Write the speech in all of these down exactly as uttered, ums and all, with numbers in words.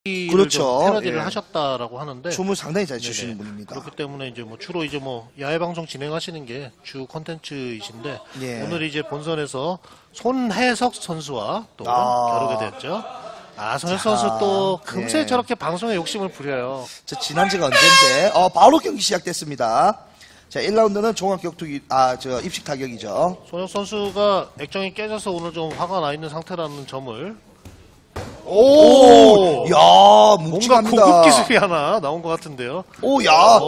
그렇죠. 패러디를 예. 하셨다라고 하는데 춤을 상당히 잘 추시는 네네. 분입니다. 그렇기 때문에 이제 뭐 주로 이제 뭐 야외 방송 진행하시는 게 주 콘텐츠이신데 예. 오늘 이제 본선에서 손혜석 선수와 또 아. 겨루게 됐죠. 아, 손혜석 자, 선수 또 금세 예. 저렇게 방송에 욕심을 부려요. 저 지난주가 언젠데 어 바로 경기 시작됐습니다. 자 일 라운드는 종합격투기 아 저 입식 타격이죠. 손혜석 선수가 액정이 깨져서 오늘 좀 화가 나 있는 상태라는 점을 오, 야 뭔가 묵직합니다. 고급 기술이 하나 나온 것 같은데요. 오, 야,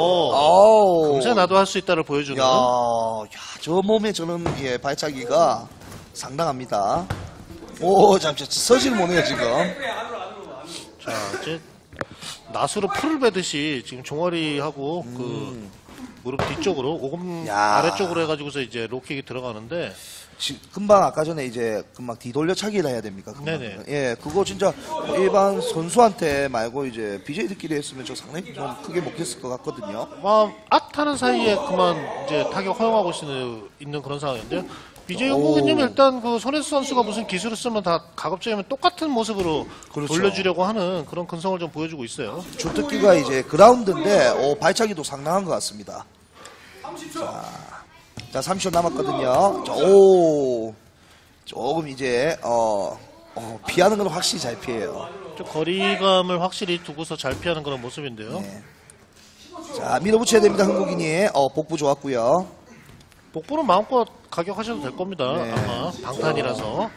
오. 오, 금세 나도 할 수 있다를 보여주는. 야, 야, 저 몸에 저는 예 발차기가 상당합니다. 오, 잠시 서지를 못해요 지금. 자, 이제 낫으로 풀을 베듯이 지금 종아리하고 음. 그 무릎 뒤쪽으로 오금 야. 아래쪽으로 해가지고서 이제 로킥이 들어가는데 지- 금방 아까 전에 이제 금방 뒤돌려차기를 해야 됩니까? 금방. 네네. 예, 그거 진짜 일반 선수한테 말고 이제 비제이들끼리 했으면 저 상당히 좀 크게 먹혔을 것 같거든요. 막 악타는 사이에 그만 이제 타격 허용하고 있는, 있는 그런 상황인데요. 비제이 홍보기님 일단 그 손혜수 선수가 무슨 기술을 쓰면 다 가급적이면 똑같은 모습으로 그렇죠. 돌려주려고 하는 그런 근성을 좀 보여주고 있어요. 주특기가 이제 그라운드인데 오, 발차기도 상당한 것 같습니다. 자, 자 삼십 초 남았거든요. 자, 오, 조금 이제 어, 어, 피하는 건 확실히 잘 피해요. 좀 거리감을 확실히 두고서 잘 피하는 그런 모습인데요. 네. 자, 밀어붙여야 됩니다. 한국인이 어, 복부 좋았고요. 복부는 마음껏 가격하셔도 될 겁니다. 네. 아마 방탄이라서.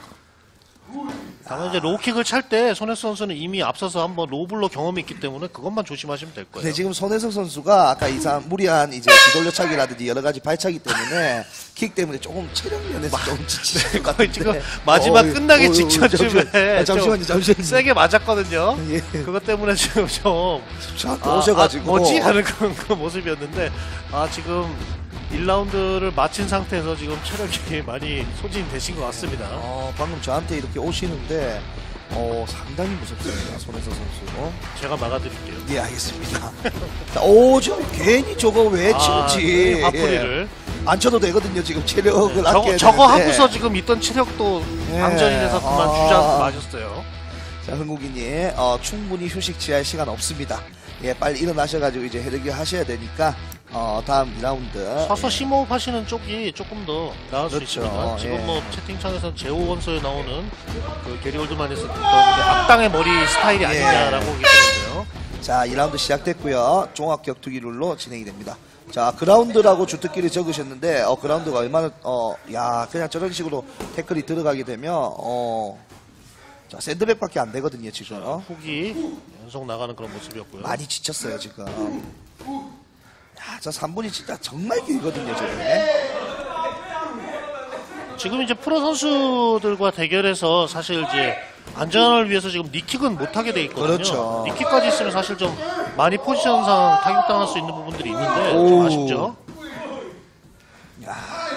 다만 이제 로우킥을 찰 때 손혜수 선수는 이미 앞서서 한번 로블로 경험이 있기 때문에 그것만 조심하시면 될 거예요. 근데 지금 손혜석 선수가 아까 이상 무리한 이제 뒤돌려차기라든지 여러 가지 발차기 때문에 킥 때문에 조금 체력 면에서 좀 지칠 것 같은데 지금 마지막 어, 끝나기 어, 어, 직전쯤에 잠시만요, 잠시만요, 잠시만요. 세게 맞았거든요. 예. 그것 때문에 지금 좀 저한테 아, 오셔가지고 아, 뭐지? 하는 그런, 그런 모습이었는데 아 지금 일 라운드를 마친 상태에서 지금 체력이 많이 소진되신 것 같습니다. 어, 방금 저한테 이렇게 오시는데 어, 상당히 무섭습니다. 손혜석 선수. 어? 제가 막아드릴게요. 예, 알겠습니다. 자, 오, 지금 괜히 저거 왜 아, 치는지 네, 화풀이를. 예. 안 쳐도 되거든요. 지금 체력을 저거, 아껴야 저거 되는데. 하고서 지금 있던 체력도 예. 방전이 돼서 그만 아. 주저앉고 마셨어요. 자, 흥국인이 어, 충분히 휴식 취할 시간 없습니다. 예, 빨리 일어나셔가지고 이제 해르기 하셔야 되니까 어, 다음 이 라운드. 서서 심호흡 하시는 쪽이 조금 더 나을 그렇죠. 수 있습니다. 지금 예. 뭐 채팅창에서 제오 원소에 나오는 그 게리 올드만에서 듣던 그 악당의 머리 스타일이 아니냐라고 예. 얘기하는데요. 자, 이 라운드 시작됐고요. 종합격투기 룰로 진행이 됩니다. 자, 그라운드라고 주특기를 적으셨는데 어, 그라운드가 얼마나 어, 야, 그냥 저런 식으로 태클이 들어가게 되면 어, 자, 샌드백밖에 안 되거든요, 지금. 훅이 연속 나가는 그런 모습이었고요. 많이 지쳤어요, 지금. 야, 저 삼 분이 진짜 정말 길거든요, 저게. 지금 이제 프로 선수들과 대결해서 사실 이제 안전을 위해서 지금 니킥은 못하게 돼 있거든요. 그렇죠. 니킥까지 있으면 사실 좀 많이 포지션상 타격당할 수 있는 부분들이 있는데 좀 오. 아쉽죠. 야,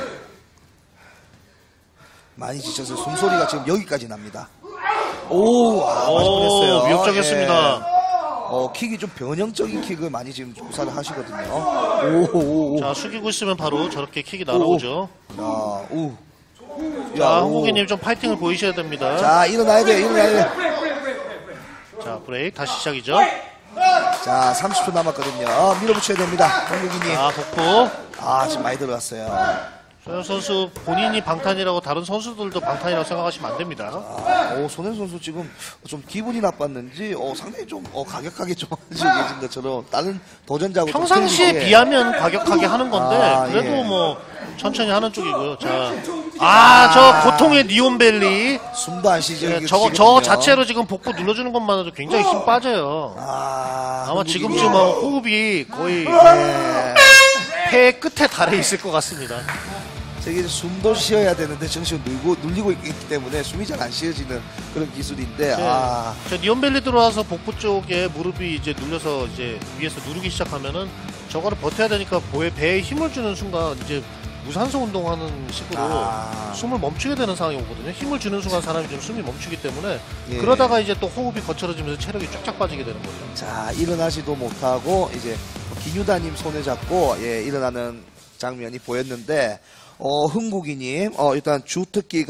많이 지쳐서 숨소리가 지금 여기까지 납니다. 오, 아, 맞을 오, 뻔했어요. 위협적이었습니다. 예. 어, 킥이 좀 변형적인 킥을 많이 지금 구사를 하시거든요. 오, 오, 오. 자, 숙이고 있으면 바로 저렇게 킥이 날아오죠. 야, 오. 자, 야, 한국인님 좀 파이팅을 보이셔야 됩니다. 자, 자, 일어나야 돼, 일어나야 돼. 브레이크 다시 시작이죠. 자, 삼십 초 남았거든요. 밀어붙여야 됩니다. 한국인이. 자, 복부. 아, 지금 많이 들어갔어요. 소영 선수 본인이 방탄이라고 다른 선수들도 방탄이라고 생각하시면 안 됩니다. 아, 오, 손현 선수 지금 좀 기분이 나빴는지, 어, 상당히 좀, 어, 가격하게 좀 하시고 계신 것처럼, 다른 도전자하고 좀 평상시에 틀리게. 비하면 과격하게 하는 건데 아, 그래도 예. 뭐 천천히 하는 쪽이고요. 자, 아, 저 고통의 니온벨리. 숨도 안 쉬죠. 네, 이게 저거 저 지금은요. 자체로 지금 복부 눌러주는 것만으로도 굉장히 힘 빠져요. 아, 아마 한국인이. 지금쯤 뭐 호흡이 거의 네. 폐 끝에 달해 있을 것 같습니다. 저기 숨도 쉬어야 되는데 정신을 눌고, 눌리고 있기 때문에 숨이 잘 안 쉬어지는 그런 기술인데, 네. 아. 저 니온벨리 들어와서 복부 쪽에 무릎이 이제 눌려서 이제 위에서 누르기 시작하면은 저거를 버텨야 되니까 보에 배에 힘을 주는 순간 이제 무산소 운동하는 식으로 아. 숨을 멈추게 되는 상황이 오거든요. 힘을 주는 순간 사람이 좀 숨이 멈추기 때문에 예. 그러다가 이제 또 호흡이 거칠어지면서 체력이 쫙쫙 빠지게 되는 거죠. 자, 일어나지도 못하고, 이제, 기뉴다님 손에 잡고, 예, 일어나는 장면이 보였는데, 어, 흥국이님, 어, 일단 주특기가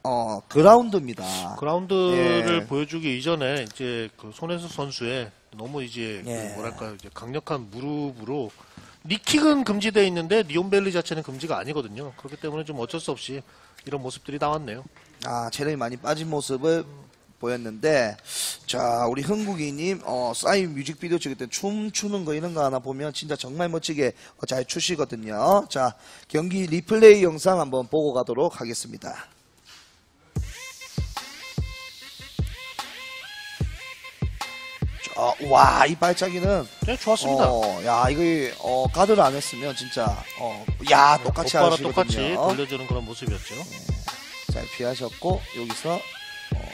어, 그라운드입니다. 그라운드를 예. 보여주기 이전에 이제 그 손혜수 선수의 너무 이제 그 예. 뭐랄까 이제 강력한 무릎으로 니킥은 금지되어 있는데 니온벨리 자체는 금지가 아니거든요. 그렇기 때문에 좀 어쩔 수 없이 이런 모습들이 나왔네요. 아, 체력이 많이 빠진 모습을 보였는데, 자, 우리 흥국이님, 어, 싸이 뮤직비디오 찍을 때 춤추는 거 이런 거 하나 보면 진짜 정말 멋지게 어, 잘 추시거든요. 자, 경기 리플레이 영상 한번 보고 가도록 하겠습니다. 자, 와, 이 발차기는, 네, 좋았습니다. 어, 야, 이거, 어, 가드를 안 했으면 진짜, 어, 야, 똑같이 오빠랑 하시거든요. 똑같이 돌려주는 그런 모습이었죠. 잘 피하셨고, 여기서, 어,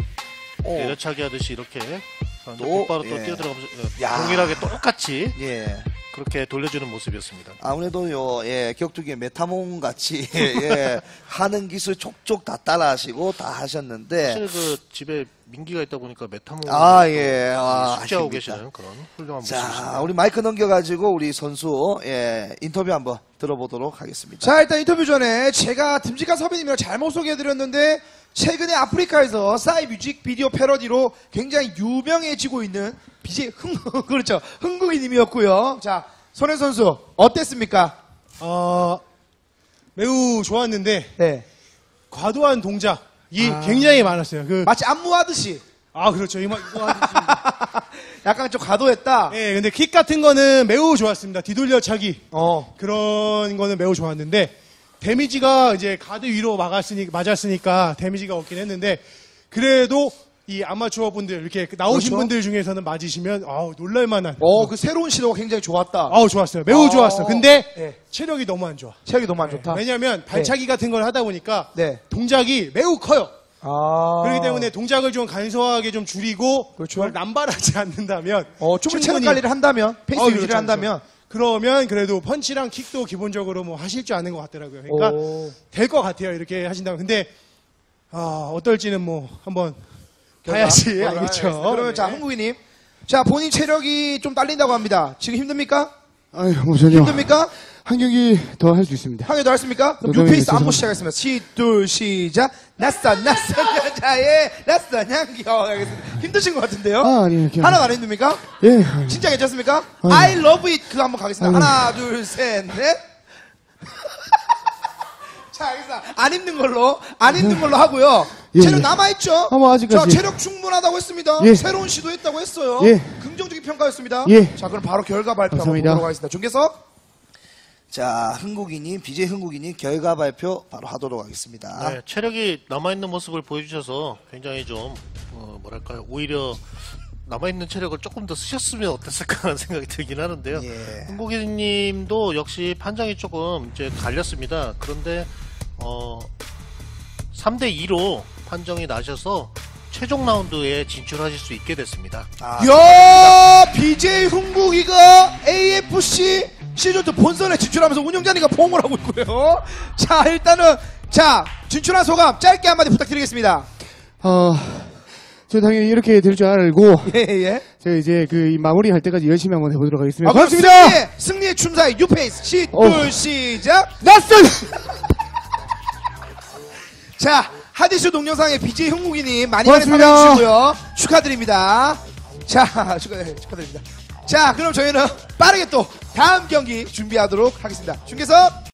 오, 내려차기 하듯이 이렇게 또, 똑바로 또 예. 뛰어들어가면서 예, 야. 동일하게 똑같이 예. 그렇게 돌려주는 모습이었습니다. 아무래도 요, 예, 격투기의 메타몬 같이, 예, 하는 기술 족족 다 따라 하시고 다 하셨는데, 사실 그 집에 민기가 있다 보니까 메타몬 아, 예, 아, 숙제하고 아쉽니다. 계시는 그런 훌륭한 모습이십니다. 자, 우리 마이크 넘겨가지고 우리 선수, 예, 인터뷰 한번 들어보도록 하겠습니다. 자, 일단 인터뷰 전에 제가 듬직한 서비님이랑 잘못 소개해드렸는데 최근에 아프리카에서 싸이 뮤직비디오 패러디로 굉장히 유명해지고 있는 비제이 흥국, 그렇죠. 흥국이님이었고요. 자, 손혜 선수 어땠습니까? 어, 매우 좋았는데 네. 과도한 동작이 아. 굉장히 많았어요. 그, 마치 안무하듯이 아 그렇죠. 이거 이거 하듯이. 약간 좀 과도했다. 예, 근데 킥 같은 거는 매우 좋았습니다. 뒤돌려차기 어. 그런 거는 매우 좋았는데 데미지가 이제 가드 위로 막았으니 맞았으니까 데미지가 없긴 했는데 그래도 이 아마추어 분들 이렇게 나오신 그렇죠. 분들 중에서는 맞으시면 아우 놀랄만한. 어, 그 새로운 시도가 굉장히 좋았다. 아우 좋았어요. 매우 어. 좋았어. 근데 네. 체력이 너무 안 좋아. 체력이 너무 안 좋다. 왜냐하면 발차기 같은 걸 하다 보니까 네. 동작이 매우 커요. 아. 그렇기 때문에 동작을 좀 간소하게 좀 줄이고 그렇죠. 그걸 남발하지 않는다면 어, 좀 체력 충분히- 관리를 한다면, 페이스 어, 유지를 그렇죠, 한다면. 그러면 그래도 펀치랑 킥도 기본적으로 뭐 하실 줄 아는 것 같더라고요. 그러니까 오. 될 것 같아요. 이렇게 하신다면. 근데 아, 어떨지는 뭐 한번 결과? 봐야지 어, 알겠죠. 알겠습니다. 그러면 네. 자, 흥국이님. 자, 본인 체력이 좀 딸린다고 합니다. 지금 힘듭니까? 아유, 뭐 전혀 힘듭니까? 한 경기 더 할 수 있습니다. 한 개 더 했습니까? 그럼 노동이 뉴페이스 안무 있어서. 시작하겠습니다. 시, 둘, 시작. 낯선, 낯선 여자의 낯선 향기. 어, 알겠습니다. 힘드신 것 같은데요? 아, 아니에요. 그냥- 하나도 안 힘듭니까? 예. 진짜 괜찮습니까? 아유. I love it. 그거 한번 가겠습니다. 아유. 하나, 둘, 셋, 넷. 자, 알겠습니다. 안 힘든 걸로, 안 힘든 걸로 하고요. 예, 체력 예. 남아있죠? 아, 뭐 아직까지. 자, 체력 충분하다고 했습니다. 예. 새로운 시도했다고 했어요. 예. 긍정적인 평가였습니다. 예. 자, 그럼 바로 결과 발표 한번 감사합니다. 보도록 하겠습니다. 중계석. 자, 흥국이님, 비제이 흥국이님 결과 발표 바로 하도록 하겠습니다. 네, 체력이 남아있는 모습을 보여주셔서 굉장히 좀 어, 뭐랄까요 오히려 남아있는 체력을 조금 더 쓰셨으면 어땠을까 하는 생각이 들긴 하는데요. 예. 흥국이님도 역시 판정이 조금 이제 갈렸습니다. 그런데 어, 삼 대 이로 판정이 나셔서 최종 라운드에 진출하실 수 있게 됐습니다. 아, 야, 비제이 흥국이가 에이에프씨 시즌이 본선에 진출하면서 운영자님과 포옹을 하고 있고요. 자, 일단은 자, 진출한 소감 짧게 한마디 부탁드리겠습니다. 어, 저 당연히 이렇게 될 줄 알고, 예, 예. 제가 이제 그 마무리 할 때까지 열심히 한번 해보도록 하겠습니다. 아, 그럼 고맙습니다! 승리의, 승리의 춤사위 뉴페이스 시, 어. 둘, 시작. 낯선! 자, 하디슈 동영상의 비제이 흥국이님 많이 많이 고맙습니다. 사랑해주시고요. 축하드립니다. 자, 축하, 축하드립니다. 자, 그럼 저희는 빠르게 또 다음 경기 준비하도록 하겠습니다. 중계석.